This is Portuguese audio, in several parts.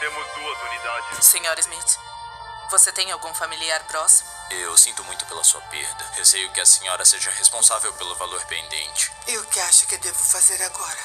Temos 2 unidades. Senhor Smith, você tem algum familiar próximo? Eu sinto muito pela sua perda. Receio que a senhora seja responsável pelo valor pendente. E o que acha que devo fazer agora?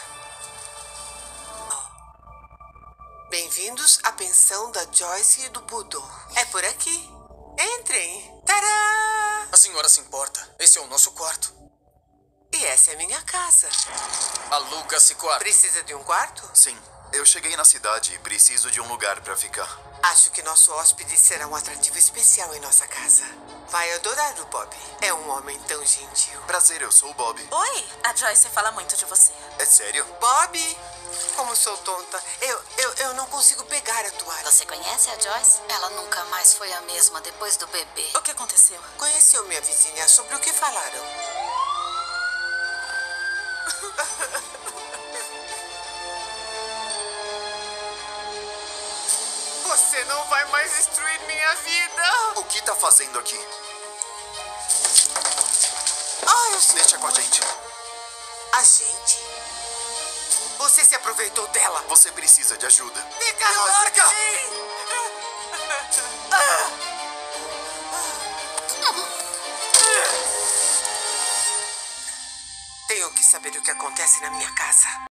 Bem-vindos à pensão da Joyce e do Budo. É por aqui. Entrem. Tadá! A senhora se importa? Esse é o nosso quarto. E essa é minha casa. Aluga-se quarto. Precisa de um quarto? Sim, eu cheguei na cidade e preciso de um lugar pra ficar. Acho que nosso hóspede será um atrativo especial em nossa casa. Vai adorar o Bob. É um homem tão gentil. Prazer, eu sou o Bob. Oi, a Joyce fala muito de você. É sério? Bob! Como sou tonta. Eu não consigo pegar a toalha. Você conhece a Joyce? Ela nunca mais foi a mesma depois do bebê. O que aconteceu? Conheceu minha vizinha. Sobre o que falaram? Você não vai mais destruir minha vida! O que tá fazendo aqui? Ai, eu sou... Deixa com a gente. A gente? Você se aproveitou dela. Você precisa de ajuda. Me larga! Tenho que saber o que acontece na minha casa.